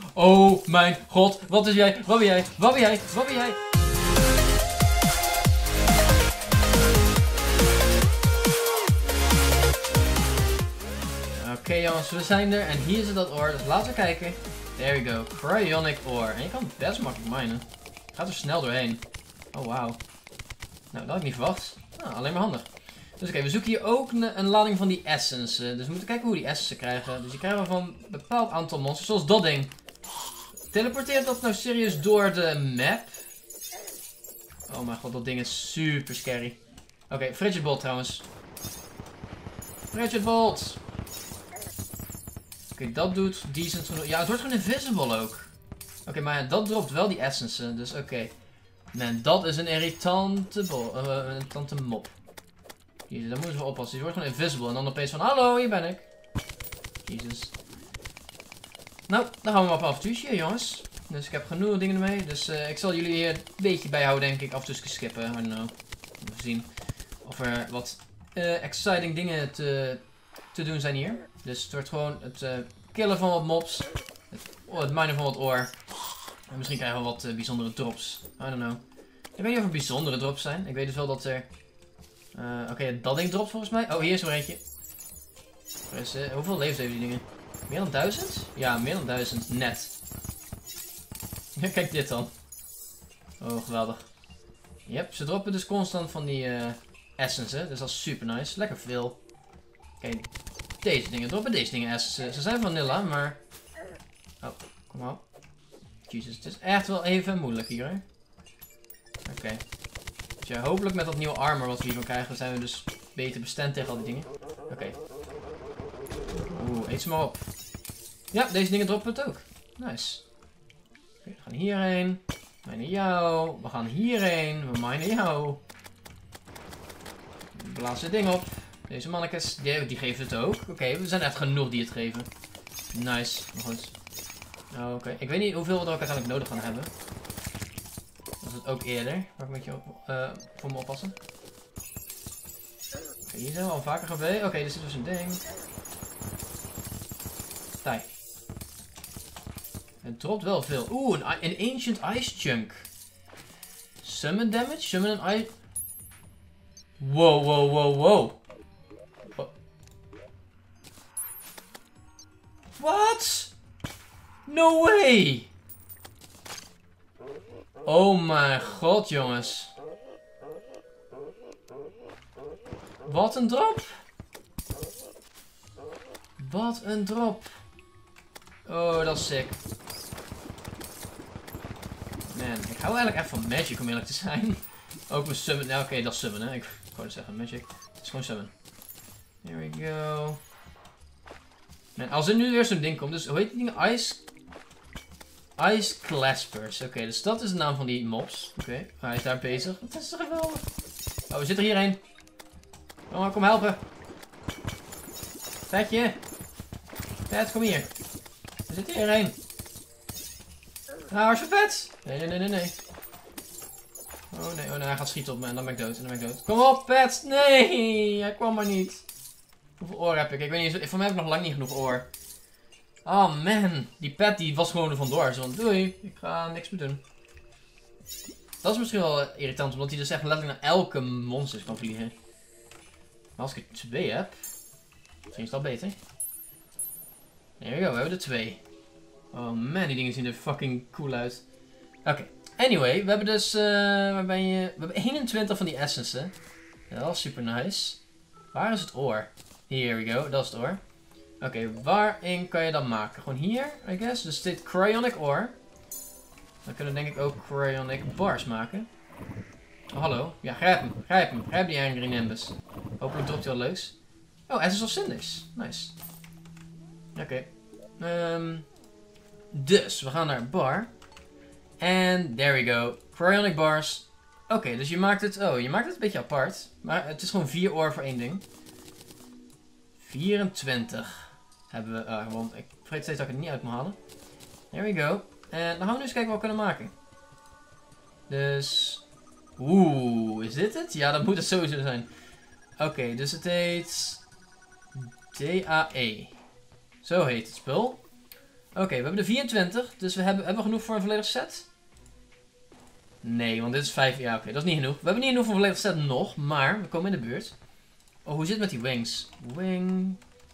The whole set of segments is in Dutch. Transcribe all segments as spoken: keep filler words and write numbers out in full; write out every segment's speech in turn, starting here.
Oh mijn god, wat is jij? Wat ben jij? Wat ben jij? Wat ben jij? Oké okay, jongens, we zijn er en hier zit dat oor, dus laten we kijken. There we go, Cryonic Ore. En je kan best makkelijk minen. Gaat er snel doorheen. Oh wauw. Nou, dat had ik niet verwacht. Nou, alleen maar handig. Dus oké, okay, we zoeken hier ook een, een lading van die essence. Dus we moeten kijken hoe we die essence krijgen. Dus die krijgen we van een bepaald aantal monsters, zoals dat ding. Teleporteert dat nou serieus door de map? Oh mijn god, dat ding is super scary. Oké, okay, Frigid Bolt trouwens. Frigid Bolt. Oké, okay, dat doet decent genoeg. Ja, het wordt gewoon invisible ook. Oké, okay, maar ja, dat dropt wel die essence. Dus oké. Okay. Man, dat is een irritante, bol, uh, een irritante mop. Jezus, daar moeten we oppassen. Die wordt gewoon invisible. En dan opeens van, hallo, hier ben ik. Jezus. Nou, dan gaan we maar op een avontuurtje, jongens. Dus ik heb genoeg dingen ermee. Dus uh, ik zal jullie hier een beetje bijhouden, denk ik. Af en toe skippen. I don't know. Even zien of er wat uh, exciting dingen te, te doen zijn hier. Dus het wordt gewoon het uh, killen van wat mobs. Het, oh, het minen van wat oor. En misschien krijgen we wat uh, bijzondere drops. I don't know. Ik weet niet of er bijzondere drops zijn. Ik weet dus wel dat er... Uh, Oké, okay, dat ding dropt volgens mij. Oh, hier is er weer eentje. Dus, uh, hoeveel levens hebben die dingen? Meer dan duizend? Ja, meer dan duizend. Net. Kijk dit dan. Oh, geweldig. Yep, ze droppen dus constant van die uh, essence. Hè? Dus dat is super nice. Lekker veel. Oké, okay, deze dingen droppen deze dingen essence. Ze zijn vanilla, maar... Oh, kom op. Jezus, het is echt wel even moeilijk hier, hè. Oké. Okay. Dus ja, hopelijk met dat nieuwe armor wat we hier van krijgen, zijn we dus beter bestand tegen al die dingen. Oké. Okay. Oeh, eet ze maar op. Ja, deze dingen droppen het ook. Nice. Okay, we gaan hierheen. We minen jou. We gaan hierheen. We minen jou. We blazen het ding op. Deze mannetjes, die, die geven het ook. Oké, okay, we zijn echt genoeg die het geven. Nice. Maar goed. Oh, oké. Okay. Ik weet niet hoeveel we er ook uiteindelijk nodig gaan hebben. Dat is het ook eerder. Waar ik met je op, uh, voor me oppassen. Oké, okay, hier zijn we al vaker geweest. Oké, okay, dit is dus een ding. Tai. Het dropt wel veel. Oeh, een, een Ancient Ice Chunk. Summon damage? Summon an ice... Wow, wow, wow, wow. What? No way! Oh mijn god, jongens. Wat een drop. Wat een drop. Oh, dat is sick. Man, ik hou eigenlijk echt van magic om eerlijk te zijn. Ook mijn summon. Nou, oké, okay, dat is summon, hè. Ik wou het zeggen, magic. Het is gewoon summon. Here we go. Man, als er nu weer zo'n ding komt, dus hoe heet die ding? Ice... Ice Claspers. Oké, okay, dus dat is de naam van die mobs. Oké, okay, hij is daar bezig. Dat is toch geweldig. Oh, we zitten hierheen. Oh, kom helpen. Petje. Pet, kom hier. We zitten hierheen. Nou, waar is je pet? Nee, nee, nee, nee, nee. Oh nee, oh nee, hij gaat schieten op me en dan ben ik dood. En dan ben ik dood. Kom op, pet. Nee, hij kwam maar niet. Hoeveel oor heb ik? Ik weet niet, voor mij heb ik nog lang niet genoeg oor. Oh man, die pet die was gewoon er vandoor. Zo van, doei, ik ga niks meer doen. Dat is misschien wel irritant, omdat hij dus echt letterlijk naar elke monster kan vliegen. Maar als ik er twee heb, misschien is dat beter. There we go, we hebben er twee. Oh man, die dingen zien er fucking cool uit. Oké, okay. Anyway, we hebben dus, uh, waar ben je? We hebben eenentwintig van die essences. Ja, dat is super nice. Waar is het oor? Here we go, dat is het oor. Oké, okay, waarin kan je dat maken? Gewoon hier, I guess. Dus dit Cryonic Ore. Dan kunnen we denk ik ook Cryonic Bars maken. Oh, hallo. Ja, grijp hem. Grijp hem. Grijp die Angry Nimbus. Hopelijk dropt hij wat leuks. Oh, Essence of Cinders. Nice. Oké. Okay. Um, dus, we gaan naar bar. En there we go. Cryonic Bars. Oké, okay, dus je maakt het... Oh, je maakt het een beetje apart. Maar het is gewoon vier oor voor één ding. vierentwintig hebben we. Uh, gewoon, ik vergeet steeds dat ik het niet uit moet halen. There we go. En dan gaan we nu eens kijken wat we kunnen maken. Dus. Oeh, is dit het? Ja, dat moet het sowieso zijn. Oké, okay, dus het heet. D A E. Zo heet het spul. Oké, okay, we hebben de vierentwintig. Dus we hebben, hebben we genoeg voor een volledig set? Nee, want dit is vijf. Ja, oké, okay, dat is niet genoeg. We hebben niet genoeg voor een volledig set nog, maar we komen in de buurt. Oh, hoe zit het met die wings? Wing.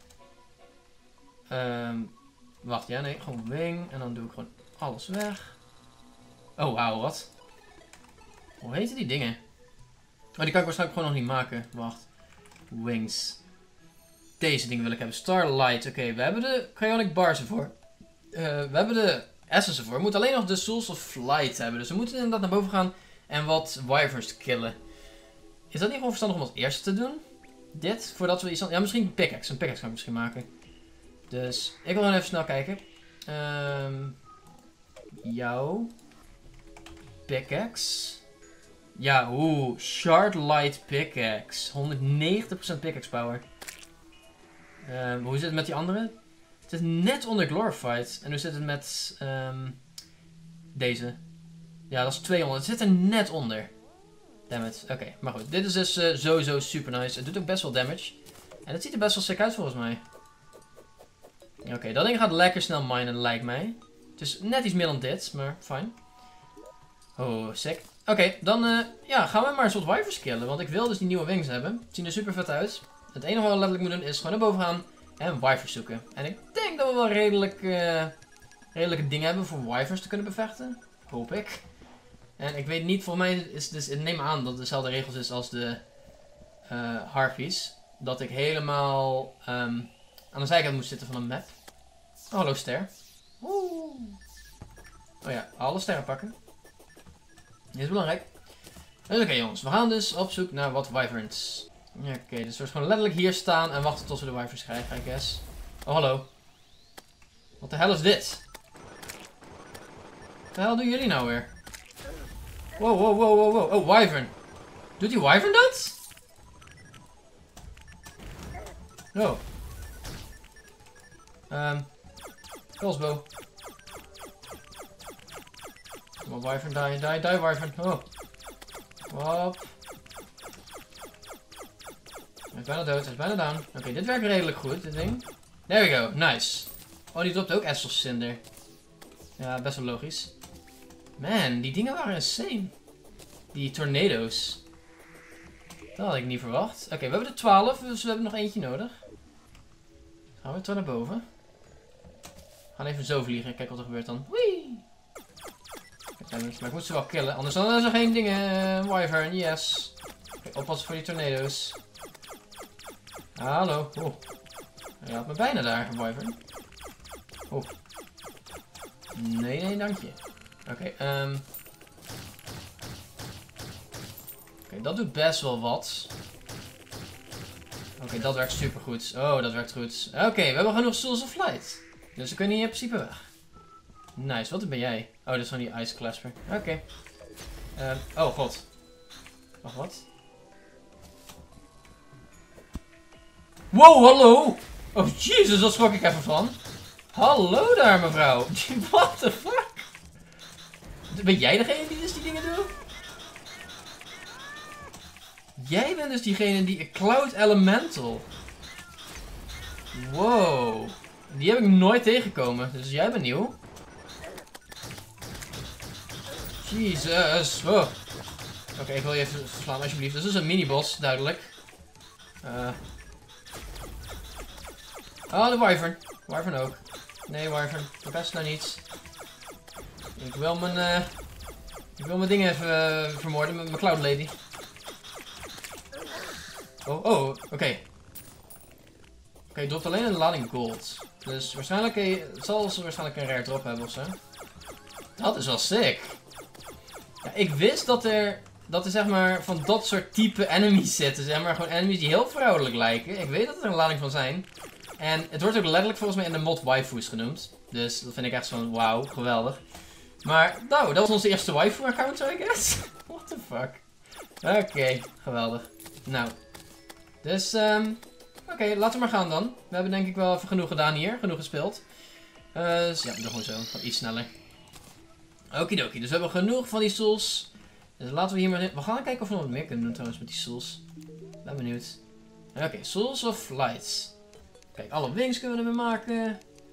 Um, wacht, ja, nee, gewoon wing. En dan doe ik gewoon alles weg. Oh, wauw, wat? Hoe heten die dingen? Oh, die kan ik waarschijnlijk gewoon nog niet maken. Wacht. Wings. Deze dingen wil ik hebben. Starlight. Oké, okay, we hebben de Cryonic Bars ervoor. Uh, we hebben de Essence ervoor. We moeten alleen nog de Souls of Flight hebben. Dus we moeten inderdaad naar boven gaan en wat wyverns killen. Is dat niet gewoon verstandig om als eerste te doen? Dit? Voordat we iets aan... Ja, misschien een pickaxe. Een pickaxe kan ik misschien maken. Dus ik wil gewoon even snel kijken. Um, jouw pickaxe. Ja, oeh. Shard Light pickaxe. honderdnegentig procent pickaxe power. Um, hoe zit het met die andere? Het is net onder Glorified. En hoe zit het met um, deze? Ja, dat is tweehonderd. Het zit er net onder. Dammit. Oké, okay, maar goed. Dit is dus uh, sowieso super nice. Het doet ook best wel damage. En het ziet er best wel sick uit volgens mij. Oké, okay, dat ding gaat lekker snel minen, lijkt mij. Het is net iets meer dan dit, maar fijn. Oh, sick. Oké, okay, dan uh, ja, gaan we maar een soort wyverns killen. Want ik wil dus die nieuwe wings hebben. Het zien er super vet uit. Het enige wat we letterlijk moeten doen is gewoon naar boven gaan en wyverns zoeken. En ik denk dat we wel redelijk, uh, redelijke dingen hebben voor wyverns te kunnen bevechten. Hoop ik. En ik weet niet, voor mij is dus, ik neem aan dat het dezelfde regels is als de uh, harpies. Dat ik helemaal um, aan de zijkant moet zitten van een map. Oh, hallo ster. Oeh. Oh ja, alle sterren pakken. Dit is belangrijk. Dus oké okay, jongens, we gaan dus op zoek naar wat wyverns. Oké, okay, dus we gewoon letterlijk hier staan en wachten tot we de wyverns krijgen, I guess. Oh, hallo. Wat de hel is dit? Wat de hel doen jullie nou weer? Wow, wow, wow, wow, wow. Oh, wyvern. Doet die wyvern dat? Oh. Um. Crossbow. Kom op, wyvern, die, die, die, wyvern. Oh. Hop. Hij is bijna dood, hij is bijna down. Oké, okay, dit werkt redelijk goed, dit ding. There we go, nice. Oh, die dropt ook Essel Cinder. Ja, best wel logisch. Man, die dingen waren insane. Die tornado's. Dat had ik niet verwacht. Oké, okay, we hebben er twaalf, dus we hebben nog eentje nodig. Gaan we terug naar boven. We gaan even zo vliegen, kijk wat er gebeurt dan. Wee! Maar ik moet ze wel killen, anders dan is er geen dingen. Wyvern, yes. Okay, oppassen voor die tornado's. Hallo. Oh. Hij had me bijna daar, Wyvern. Oh. Nee, nee, dank je. Oké, okay, um. Oké, okay, dat doet best wel wat. Oké, okay, dat werkt super goed. Oh, dat werkt goed. Oké, okay, we hebben genoeg Souls of Flight. Dus we kunnen hier in principe weg. Nice, wat ben jij? Oh, dat is van die Ice Clasper. Oké. Okay. Um, oh, god. Wacht, wat? Wow, hallo! Oh, jezus, daar schrok ik even van. Hallo daar, mevrouw. What the fuck? Ben jij degene die dus die dingen doet? Jij bent dus diegene die... Cloud Elemental. Wow. Die heb ik nooit tegengekomen. Dus jij bent nieuw. Jezus. Oh. Oké, okay, ik wil je even verslaan alsjeblieft. Dus dat is een mini-boss, duidelijk. Uh. Oh, de wyvern. Wyvern ook. Nee, wyvern. Best nou niets. Ik wil mijn... Uh, ik wil mijn dingen even uh, vermoorden met mijn Cloud Lady. Oh, oh, oké. Okay. Oké, okay, dropt alleen een lading gold. Dus waarschijnlijk... Uh, het zal ze waarschijnlijk een rare drop hebben ofzo. Dat is wel sick. Ja, ik wist dat er... Dat er zeg maar van dat soort type enemies zitten. Zeg maar gewoon enemies die heel vrouwelijk lijken. Ik weet dat er een lading van zijn. En het wordt ook letterlijk volgens mij in de mod waifus genoemd. Dus dat vind ik echt van wauw, geweldig. Maar nou, dat was onze eerste waifu account, I guess. What the fuck. Oké, okay, geweldig. Nou. Dus, um, oké, okay, laten we maar gaan dan. We hebben denk ik wel even genoeg gedaan hier. Genoeg gespeeld. Uh, dus ja, we doen gewoon zo. Gewoon iets sneller. Okidoki, dus we hebben genoeg van die souls. Dus laten we hier maar... We gaan kijken of we nog wat meer kunnen doen trouwens met die souls. Ben benieuwd. Oké, okay, Souls of Flight. Kijk, alle wings kunnen we ermee maken.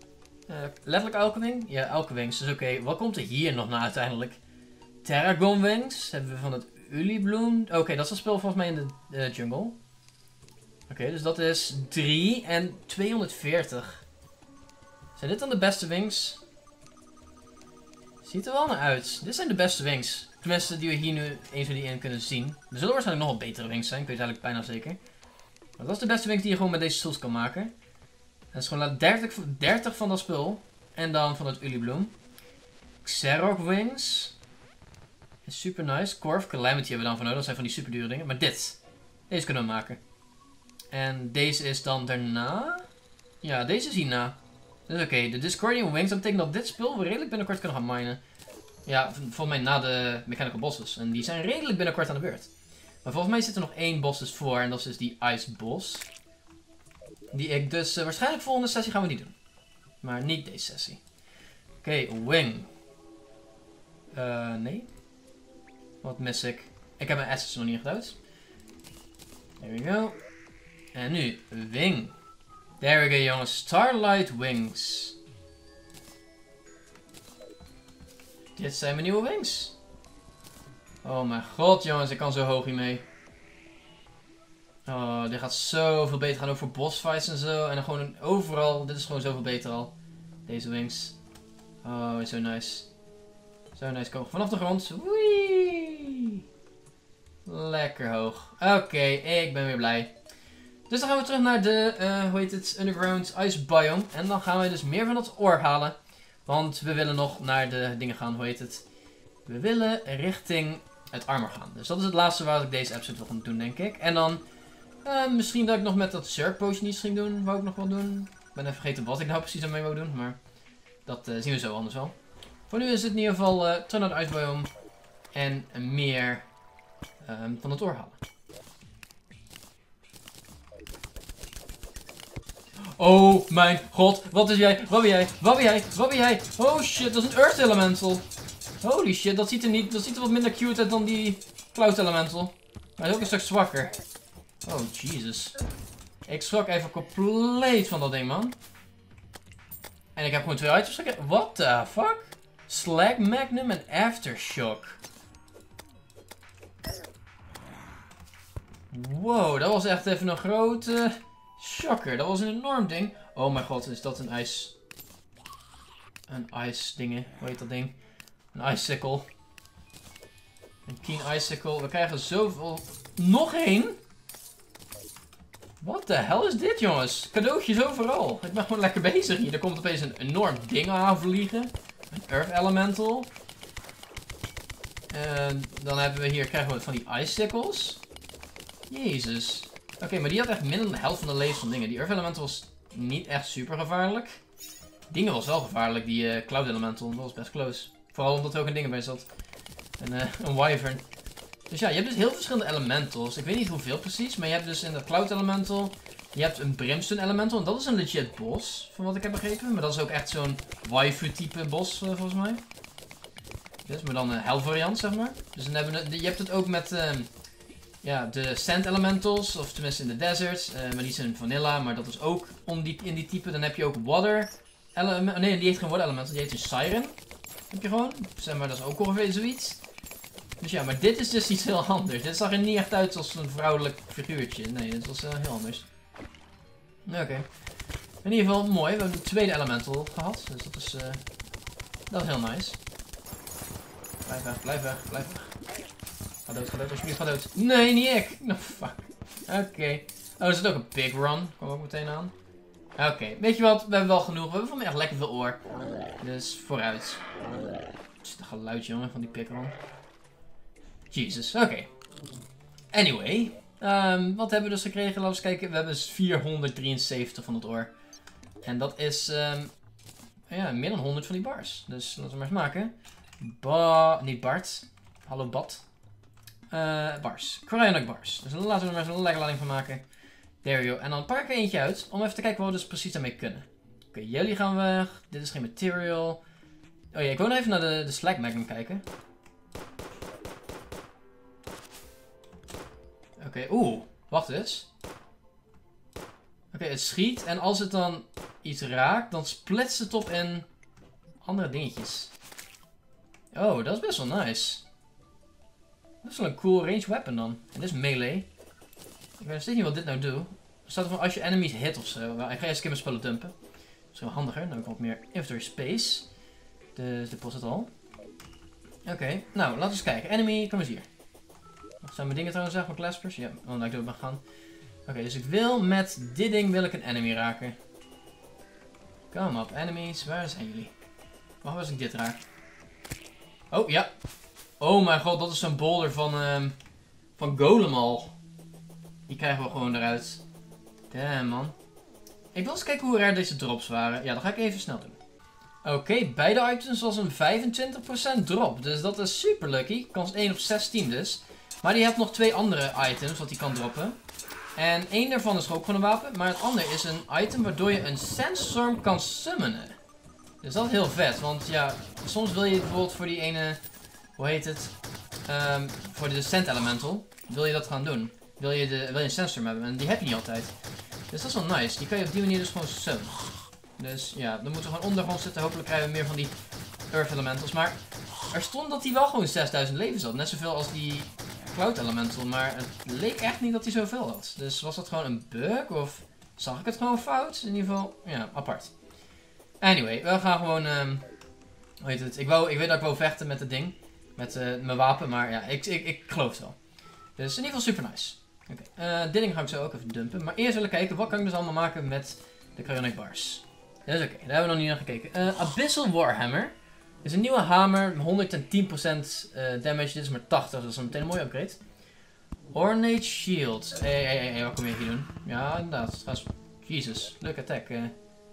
Uh, letterlijk elke wing? Ja, elke wings. Dus oké, okay, wat komt er hier nog naar uiteindelijk? Terragon Wings hebben we van het Ulibloom. Oké, okay, dat is een spel volgens mij in de uh, jungle. Oké, okay, dus dat is drie en tweehonderdveertig. Zijn dit dan de beste wings? Ziet er wel naar uit. Dit zijn de beste wings. Tenminste, die we hier nu eens die in kunnen zien. Er zullen waarschijnlijk nog wel betere wings zijn. Ik weet het eigenlijk bijna zeker. Maar dat is de beste wings die je gewoon met deze tools kan maken. Dat is gewoon dertig, dertig van dat spul. En dan van het Ulibloom. Xerok Wings. Is super nice. Corv Calamity hebben we dan van nodig. Dat zijn van die super dure dingen. Maar dit. Deze kunnen we maken. En deze is dan daarna. Ja, deze is hierna. Dus oké, okay, de Discordian Wings. Dat betekent dat dit spul we redelijk binnenkort kunnen gaan minen. Ja, volgens mij na de Mechanical Bosses. En die zijn redelijk binnenkort aan de beurt. Maar volgens mij zit er nog één boss dus voor. En dat is dus die Ice Boss. Die ik dus uh, waarschijnlijk volgende sessie gaan we niet doen. Maar niet deze sessie. Oké, okay, Wing. Uh, nee. Wat mis ik? Ik heb mijn assets nog niet gedouwd. There we go. En nu, Wing. There we go, jongens. Starlight Wings. Dit zijn mijn nieuwe wings. Oh mijn god, jongens. Ik kan zo hoog hiermee. Oh, dit gaat zoveel beter gaan. Ook voor bossfights en zo. En dan gewoon overal. Dit is gewoon zoveel beter al. Deze wings. Oh, zo nice. Zo nice. Kom vanaf de grond. Wee. Lekker hoog. Oké, okay, ik ben weer blij. Dus dan gaan we terug naar de, uh, hoe heet het, Underground Ice Biome. En dan gaan we dus meer van dat oor halen. Want we willen nog naar de dingen gaan, hoe heet het. We willen richting het armor gaan. Dus dat is het laatste waar ik deze episode wil gaan doen, denk ik. En dan, uh, misschien dat ik nog met dat Zerg Potion iets ging doen, wou ik nog wel doen. Ik ben even vergeten wat ik nou precies ermee wou doen, maar dat uh, zien we zo anders wel. Voor nu is het in ieder geval uh, terug naar het Ice Biome. En meer um, van het oor halen. Oh mijn god, wat is jij? Wat ben jij? Wat ben jij? Wat ben jij? Oh shit, dat is een Earth Elemental. Holy shit, dat ziet er niet, dat ziet er wat minder cute uit dan die Cloud Elemental. Maar hij is ook een stuk zwakker. Oh Jesus. Ik schrok even compleet van dat ding, man. En ik heb gewoon twee items gekregen. What the fuck? Slag Magnum en Aftershock. Wow, dat was echt even een grote shocker. Dat was een enorm ding. Oh mijn god, is dat een ijs... Een ijs dingen. Hoe heet dat ding? Een icicle. Een keen icicle. We krijgen zoveel... Nog één? Wat de hel is dit, jongens? Cadeautjes overal. Ik ben gewoon lekker bezig hier. Er komt opeens een enorm ding aanvliegen. Een Earth Elemental. En dan hebben we hier, krijgen we van die icicles. Jezus. Oké, okay, maar die had echt minder dan de helft van de levens van dingen. Die Earth Elemental was niet echt super gevaarlijk. Dingen was wel gevaarlijk, die uh, Cloud Elemental. Dat was best close. Vooral omdat er ook een ding bij zat. En, uh, een Wyvern. Dus ja, je hebt dus heel verschillende elementals. Ik weet niet hoeveel precies, maar je hebt dus in de Cloud Elemental. Je hebt een Brimstone Elemental. En dat is een legit boss, van wat ik heb begrepen. Maar dat is ook echt zo'n waifu type boss, uh, volgens mij. Dus, maar dan een hell variant, zeg maar. Dus dan hebben we, je hebt het ook met... Uh, Ja, de Sand Elementals, of tenminste in de deserts, uh, maar die zijn vanilla, maar dat is ook om die, in die type. Dan heb je ook Water Elemental, nee, die heet geen Water Elemental, die heet een Siren. Heb je gewoon, zeg maar, dat is ook ongeveer zoiets. Dus ja, maar dit is dus iets heel anders. Dit zag er niet echt uit als een vrouwelijk figuurtje, nee, dit was uh, heel anders. Oké. Okay. In ieder geval mooi, we hebben een tweede Elemental gehad, dus dat is, uh, dat is heel nice. Blijf weg, blijf weg, blijf weg. Ga dood, ga dood, alsjeblieft, ga dood. Nee, niet ik. No, fuck. Oké. Okay. Oh, er zit ook een big run. Kom ook meteen aan. Oké, okay. Weet je wat? We hebben wel genoeg. We hebben van mij echt lekker veel oor. Dus vooruit. Het is een geluid, jongen, van die big run. Jesus, oké. Okay. Anyway. Um, wat hebben we dus gekregen? Laten we eens kijken. We hebben dus vierhonderddrieënzeventig van het oor. En dat is um, ja, meer dan honderd van die bars. Dus laten we maar eens maken. Ba... Niet Bart. Hallo Bat. Uh, bars. Cryonic bars. Dus laten we er maar zo'n lekker lading van maken. There you go. En dan pak ik er eentje uit. Om even te kijken wat we dus precies daarmee kunnen. Oké, okay, jullie gaan weg. Dit is geen material. Oh ja, ik wil nog even naar de, de Slag Magnum kijken. Oké, okay, oeh. Wacht eens. Oké, okay, het schiet. En als het dan iets raak, dan splitst het op in andere dingetjes. Oh, dat is best wel nice. Dat is wel een cool range weapon dan. En dit is melee. Ik weet nog steeds niet wat dit nou doet. Er staat er van als je enemies hit of zo. Nou, ik ga eerst een keer mijn spullen dumpen. Dat is wel handiger, dan heb ik wat meer inventory space. Dus dit was het al. Oké, okay. Nou, laten we eens kijken. Enemy, kom eens hier. Wat zijn mijn dingen trouwens, zeg maar, claspers? Ja, oh, laat ik door mag gaan. Oké, okay, dus ik wil met dit ding wil ik een enemy raken. Kom op, enemies, waar zijn jullie? Wacht als ik dit raak. Oh, ja. Oh mijn god, dat is zo'n boulder van, um, van Golem al. Die krijgen we gewoon eruit. Damn, man. Ik wil eens kijken hoe raar deze drops waren. Ja, dat ga ik even snel doen. Oké, okay, beide items was een vijfentwintig procent drop. Dus dat is super lucky. Kans één op zestien dus. Maar die heeft nog twee andere items wat hij kan droppen. En één daarvan is ook gewoon een wapen. Maar het andere is een item waardoor je een sandstorm kan summonen. Dus dat is heel vet. Want ja, soms wil je bijvoorbeeld voor die ene... Hoe heet het? Um, voor de Sand Elemental. Wil je dat gaan doen. Wil je, de, wil je een sandstorm hebben. En die heb je niet altijd. Dus dat is wel nice. Die kan je op die manier dus gewoon summonen. Dus ja, dan moeten we gewoon ondergrond zitten. Hopelijk krijgen we meer van die Earth Elementals. Maar er stond dat hij wel gewoon zesduizend levens had. Net zoveel als die Cloud Elemental. Maar het leek echt niet dat hij zoveel had. Dus was dat gewoon een bug? Of zag ik het gewoon fout? In ieder geval, ja, apart. Anyway, we gaan gewoon... Um, hoe heet het? Ik, wou, ik weet dat ik wou vechten met het ding. Met uh, mijn wapen. Maar ja, ik, ik, ik geloof het wel. Dus in ieder geval super nice. Oké, okay. uh, dit ding ga ik zo ook even dumpen. Maar eerst willen kijken, wat kan ik dus allemaal maken met de Cryonic Bars. Dat is oké, okay. Daar hebben we nog niet naar gekeken. Uh, Abyssal Warhammer. Dit is een nieuwe hamer, honderdtien procent uh, damage. Dit is maar tachtig, dat is meteen een mooie upgrade. Ornate Shield. Hé, hé, hé, hé, wat kom je hier doen? Ja, inderdaad. Jezus, leuke attack. Uh.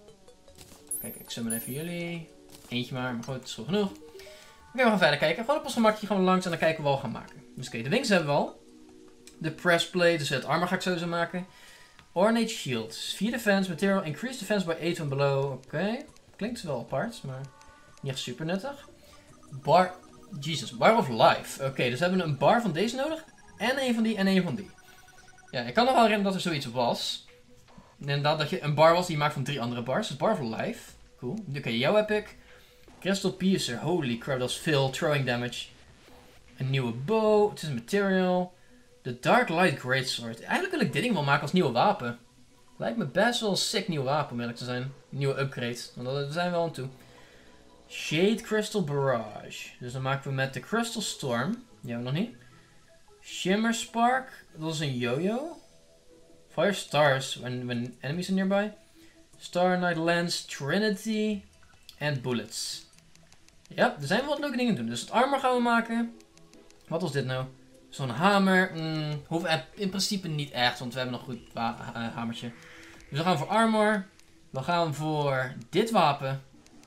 Kijk, ik summon even jullie. Eentje maar, maar goed, het is goed genoeg. Oké, okay, we gaan verder kijken. Gewoon op ons gemakje gaan we langs en dan kijken wat we gaan maken. Dus oké, okay, de wings hebben we al. De pressplate, dus het armor ga ik sowieso maken. Ornate Shield. vier defense, material, increase defense by eight and below. Oké, okay. Klinkt wel apart, maar niet echt super nuttig. Bar, Jesus, Bar of Life. Oké, okay, dus we hebben een bar van deze nodig. En een van die en een van die. Ja, ik kan nog wel herinneren dat er zoiets was. Inderdaad, dat je een bar was die je maakt van drie andere bars. Dus Bar of Life. Cool. Oké, okay, jou heb ik. Crystal Piercer. Holy crap, dat is veel throwing damage. Een nieuwe bow. Het is een material. De Dark Light Greatsword. Eigenlijk wil ik dit ding wel maken als nieuwe wapen. Lijkt me best wel een sick nieuw wapen om eerlijk te zijn. Nieuwe upgrade. Want daar zijn we al aan toe. Shade Crystal Barrage. Dus dan maken we met de Crystal Storm. Die hebben we nog niet. Shimmer Spark. Dat is een yo-yo. Fire Stars. When, when enemies are nearby. Star Knight Lens. Trinity. En Bullets. Ja, er zijn wel wat leuke dingen te doen. Dus het armor gaan we maken. Wat was dit nou? Zo'n hamer. Mm, hoeft in principe niet echt. Want we hebben nog een goed ha uh, hamertje. Dus we gaan voor armor. We gaan voor dit wapen.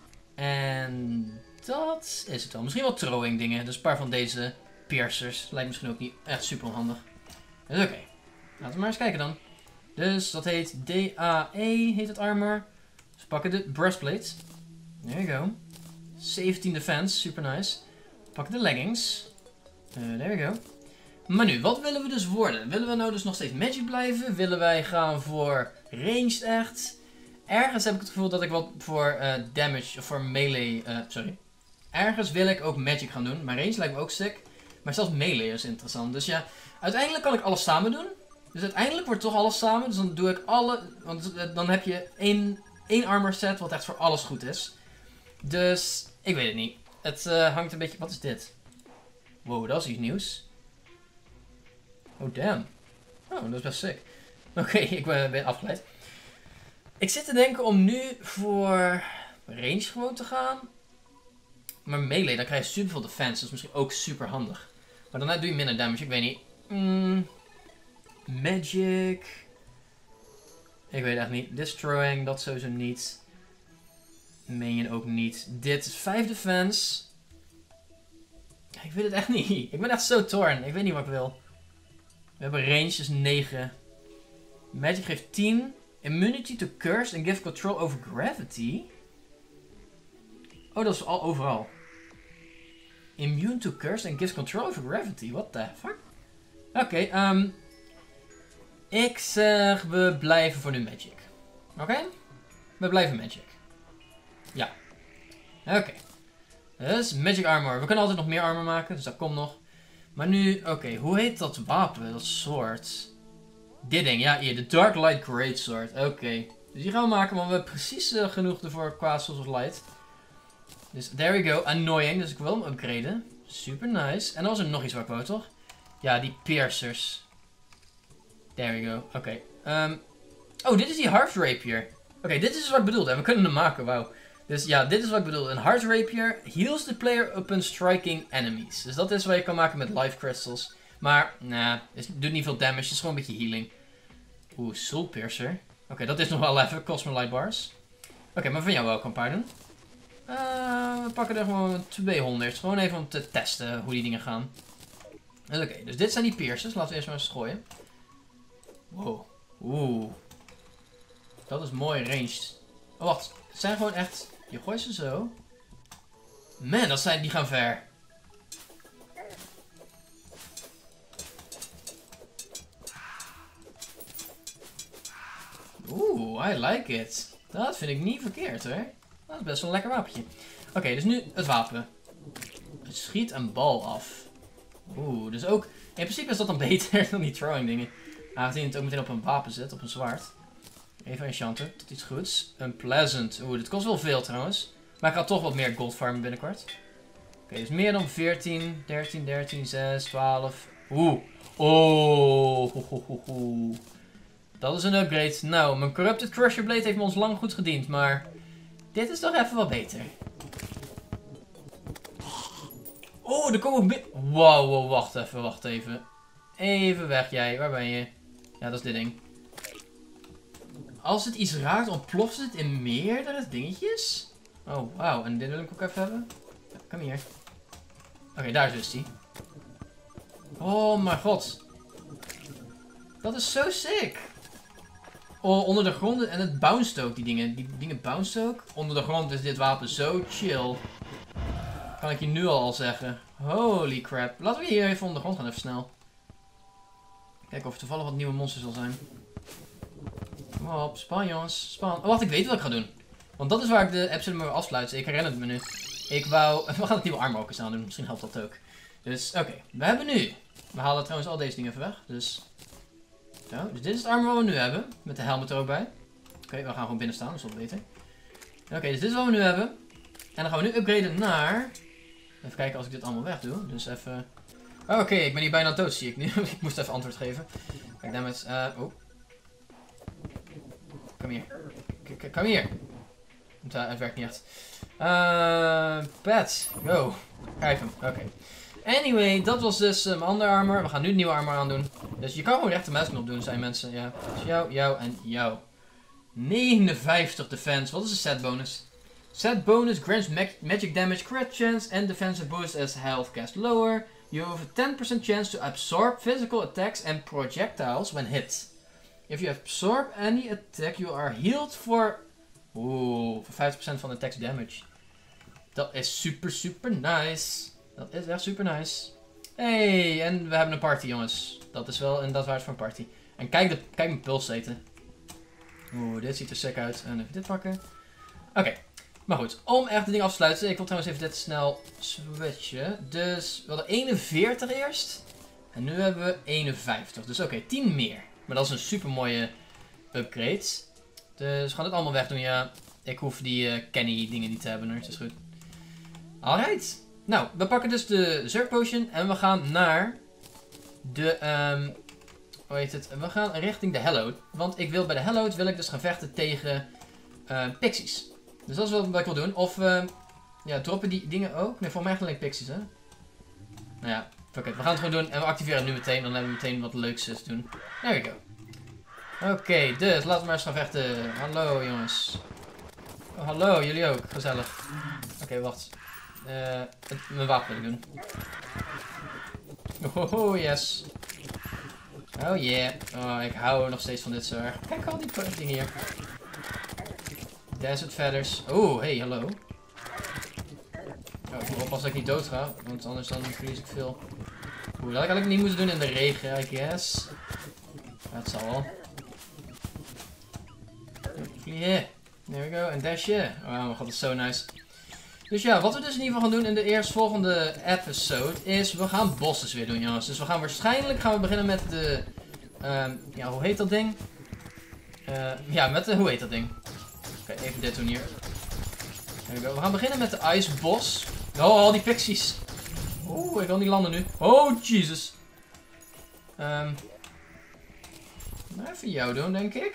En dat is het wel. Misschien wel throwing dingen. Dus een paar van deze piercers. Lijkt misschien ook niet echt super onhandig. Dus oké. Okay. Laten we maar eens kijken dan. Dus dat heet D A E. Heet het armor. Dus we pakken de breastplate. There you go. zeventien defense. Super nice. We pakken de leggings. Uh, there we go. Maar nu, wat willen we dus worden? Willen we nou dus nog steeds magic blijven? Willen wij gaan voor ranged echt? Ergens heb ik het gevoel dat ik wat voor uh, damage, of voor melee, uh, sorry. Ergens wil ik ook magic gaan doen. Maar range lijkt me ook sick. Maar zelfs melee is interessant. Dus ja, uiteindelijk kan ik alles samen doen. Dus uiteindelijk wordt toch alles samen. Dus dan doe ik alle, want dan heb je één, één armor set wat echt voor alles goed is. Dus, ik weet het niet. Het uh, hangt een beetje, wat is dit? Wow, dat is iets nieuws. Oh, damn. Oh, dat is best sick. Oké, okay, ik ben, ben afgeleid. Ik zit te denken om nu voor range gewoon te gaan. Maar melee, dan krijg je super veel defense. Dat is misschien ook super handig. Maar daarna doe je minder damage, ik weet niet. Mm, magic. Ik weet echt niet. Destroying, dat sowieso niet. Minion ook niet. Dit is vijf defense. Ik weet het echt niet. Ik ben echt zo torn. Ik weet niet wat ik wil. We hebben range, dus negen. Magic geeft tien. Immunity to curse and give control over gravity. Oh, dat is al overal. Immune to curse and gives control over gravity. What the fuck? Oké, okay, um, ik zeg we blijven voor nu magic. Oké? Okay? we blijven magic. Ja. Oké. Okay. Dus magic armor. We kunnen altijd nog meer armor maken, dus dat komt nog. Maar nu, oké, okay, hoe heet dat wapen, dat soort? Dit ding, ja, hier, de Dark Light Greatsword. Oké. Okay. Dus die gaan we maken, want we hebben precies uh, genoeg ervoor qua Source of Light. Dus there we go. Annoying, dus ik wil hem upgraden. Super nice. En dan was er nog iets waar ik wou, toch? Ja, die piercers. There we go. Oké. Okay. Um, oh, dit is die Harvest Rapier. Oké, okay, dit is dus wat ik bedoelde. En we kunnen hem maken, wauw. Dus ja, dit is wat ik bedoel. Een Harvest Rapier heals the player upon striking enemies. Dus dat is wat je kan maken met Life Crystals. Maar, nah, het doet niet veel damage. Het is gewoon een beetje healing. Oeh, Soul Piercer. Oké, okay, dat is nog wel even. Kost me light bars. Oké, okay, maar van jou wel kan een paar doen. Uh, we pakken er gewoon tweehonderd. Gewoon even om te testen hoe die dingen gaan. Oké, okay, dus dit zijn die piercers. Laten we eerst maar eens gooien. Wow. Oeh. Dat is mooi ranged. Oh, wacht. Het zijn gewoon echt... Je gooit ze zo. Man, dat zijn... die gaan ver. Oeh, I like it. Dat vind ik niet verkeerd hoor. Dat is best wel een lekker wapentje. Oké, okay, dus nu het wapen. Het schiet een bal af. Oeh, dus ook... In principe is dat dan beter dan die throwing dingen. Aangezien het ook meteen op een wapen zit, op een zwaard. Even enchanten, tot iets goeds. Unpleasant. Oeh, dit kost wel veel trouwens. Maar ik ga toch wat meer gold farmen binnenkort. Oké, okay, dus meer dan veertien, dertien, dertien, zes, twaalf. Oeh. Oh. Ho, ho, ho, ho. Dat is een upgrade. Nou, mijn Corrupted Crusher Blade heeft me ons lang goed gediend, maar... Dit is toch even wat beter. Oh, er komen ook meer... Wow, wow, wacht even, wacht even. Even weg jij, waar ben je? Ja, dat is dit ding. Als het iets raakt, ontploft het in meerdere dingetjes? Oh, wauw. En dit wil ik ook even hebben. Ja, kom hier. Oké, okay, daar is dus die. Oh mijn god. Dat is zo sick. Oh, onder de grond. En het bounced ook, die dingen. Die dingen bounced ook. Onder de grond is dit wapen zo chill. Kan ik je nu al zeggen. Holy crap. Laten we hier even onder de grond gaan, even snel. Kijken of er toevallig wat nieuwe monsters zal zijn. Kom op, span jongens. Span. Oh, wacht, ik weet wat ik ga doen. Want dat is waar ik de episode mee afsluit. Ik herinner het me nu. Ik wou... We gaan het nieuwe armor ook eens aan doen. Misschien helpt dat ook. Dus, oké. Okay. We hebben nu... We halen trouwens al deze dingen even weg. Dus... Zo. Dus dit is het armor wat we nu hebben. Met de helmet er ook bij. Oké, okay, we gaan gewoon binnen staan. Dat is wel beter. Oké, okay, dus dit is wat we nu hebben. En dan gaan we nu upgraden naar... Even kijken als ik dit allemaal weg doe. Dus even... Oh, oké. Okay, ik ben hier bijna dood, zie ik nu. Ik moest even antwoord geven. Kijk, dammit. Uh, oh. Kom hier. K kom hier. Uh, het werkt niet echt. Uh, pet. Go. Krijg hem. Oké. Okay. Anyway, dat was dus uh, mijn andere armor. We gaan nu de nieuwe armor aan doen. Dus je kan gewoon rechte muisknop doen, zijn mensen. Ja. Dus jou, jou en jou. negenenvijftig defense. Wat is de set bonus? Set bonus grants mag magic damage, crit chance, and defensive boost as health cast lower. You have a ten percent chance to absorb physical attacks and projectiles when hit. If you absorb any attack, you are healed for... Oeh, voor vijftig procent van de attacks damage. Dat is super, super nice. Dat is echt super nice. Hey, en we hebben een party, jongens. Dat is wel inderdaad waard voor een party. En kijk, de, kijk mijn pulsstaten. Oeh, dit ziet er sick uit. En even dit pakken. Oké, okay. Maar goed. Om echt de ding af te sluiten. Ik wil trouwens even dit snel switchen. Dus we hadden eenenveertig eerst. En nu hebben we eenenvijftig. Dus oké, okay, tien meer. Maar dat is een super mooie upgrade. Dus we gaan dit allemaal wegdoen, ja. Ik hoef die uh, Kenny dingen niet te hebben, hoor. Het is goed. Alright. Nou, we pakken dus de Zerg Potion. En we gaan naar de... Um, hoe heet het? We gaan richting de Hallowed. Want ik wil bij de Hallowed wil ik dus gaan vechten tegen uh, Pixies. Dus dat is wat ik wil doen. Of, uh, ja, droppen die dingen ook? Nee, voor mij echt alleen Pixies, hè. Nou ja, fuck it. We gaan het gewoon doen. En we activeren het nu meteen. Dan hebben we meteen wat leuks te doen. There we go. Oké, okay, dus laten we maar eens gaan vechten. Hallo jongens. Oh, hallo, jullie ook. Gezellig. Oké, okay, wacht. Uh, het, mijn wapen wil ik doen. Oh, oh, yes. Oh yeah. Oh, ik hou nog steeds van dit zo erg. Kijk al die dingen hier. Desert feathers. Oh, hey, hallo. Oh, ik moet oppassen dat ik niet dood ga. Want anders dan verlies ik veel. Oeh, dat had ik eigenlijk niet moeten doen in de regen, I guess. Dat zal wel. Yeah. There we go. En dashje. Oh mijn god, dat is zo nice. Dus ja, wat we dus in ieder geval gaan doen in de eerstvolgende episode is, we gaan bosses weer doen, jongens. Dus we gaan waarschijnlijk gaan we beginnen met de, um, ja, hoe heet dat ding? Uh, ja, met de, hoe heet dat ding? Oké, okay, even dit doen hier. There we go. We gaan beginnen met de Ice Boss. Oh, al die pixies. Oeh, ik wil niet landen nu. Oh, Jesus. Um, nou, even jou doen, denk ik.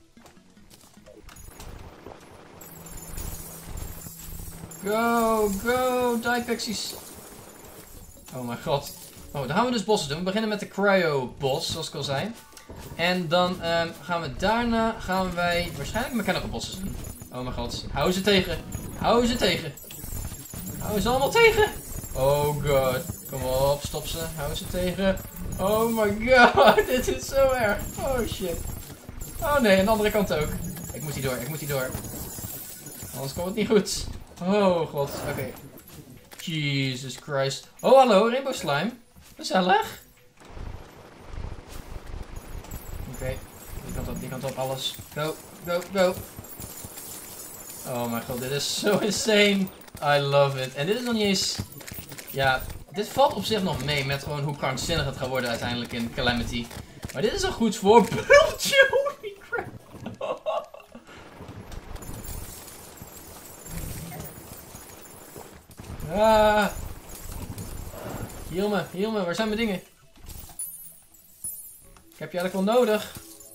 Go, go, die pixies. Oh mijn god. Oh, dan gaan we dus bossen doen. We beginnen met de Cryo Boss, zoals ik al zei. En dan um, gaan we daarna, gaan wij waarschijnlijk Mechanical Bosses doen. Oh mijn god. Hou ze tegen. Hou ze tegen. Hou ze allemaal tegen. Oh god. Kom op, stop ze. Hou ze tegen. Oh my god. Dit is zo erg. Oh shit. Oh nee, aan de andere kant ook. Ik moet hier door, ik moet hier door. Anders komt het niet goed. Oh god, oké. Okay. Jesus Christ. Oh hallo, Rainbow Slime. Gezellig. Oké, okay. die kant op, die kant op, alles. Go, go, go. Oh mijn god, dit is zo insane. I love it. En dit is nog niet eens... Ja, dit valt op zich nog mee met gewoon hoe krankzinnig het gaat worden uiteindelijk in Calamity. Maar dit is een goed voorbeeldje. Holy crap. Ah. Heal me, heal me. Waar zijn mijn dingen? Ik heb je eigenlijk wel nodig.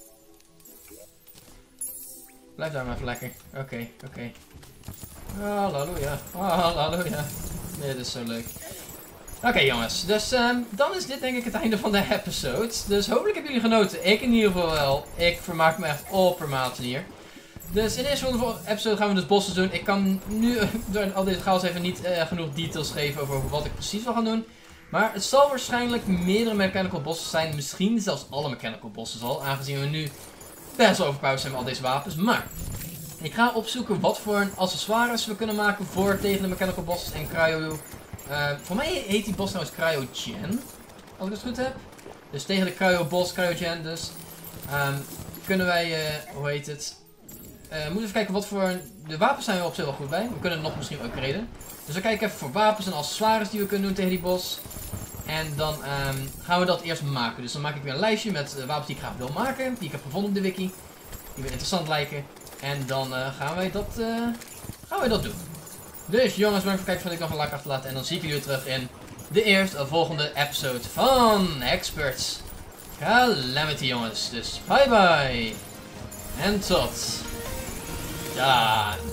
Blijf daar maar even lekker. Oké, okay, oké. Okay. Halleluja. Halleluja. Dit is zo leuk. Oké okay, jongens, dus um, dan is dit denk ik het einde van de episode. Dus hopelijk hebben jullie genoten. Ik in ieder geval wel. Ik vermaak me echt oppermate hier. Dus in deze volgende episode gaan we dus bossen doen. Ik kan nu door al deze chaos even niet uh, genoeg details geven over wat ik precies wil gaan doen. Maar het zal waarschijnlijk meerdere mechanical bosses zijn. Misschien zelfs alle mechanical bosses al. Aangezien we nu best wel overpowered zijn met al deze wapens. Maar ik ga opzoeken wat voor accessoires we kunnen maken voor tegen de mechanical bosses en cryo. Uh, voor mij heet die boss trouwens Cryogen. Als ik het goed heb. Dus tegen de cryo boss, Cryogen dus. Um, kunnen wij, uh, hoe heet het... Uh, we moeten even kijken wat voor... De wapens zijn we op zich wel goed bij. We kunnen nog misschien ook reden. Dus we kijken even voor wapens en accessoires die we kunnen doen tegen die boss. En dan um, gaan we dat eerst maken. Dus dan maak ik weer een lijstje met uh, wapens die ik graag wil maken. Die ik heb gevonden op de wiki. Die me interessant lijken. En dan uh, gaan, wij dat, uh, gaan wij dat doen. Dus jongens, bedankt voor het kijken. Vond ik nog een like achterlaten. En dan zie ik jullie weer terug in de eerste volgende episode van Experts Calamity jongens. Dus bye bye. En tot... Ja.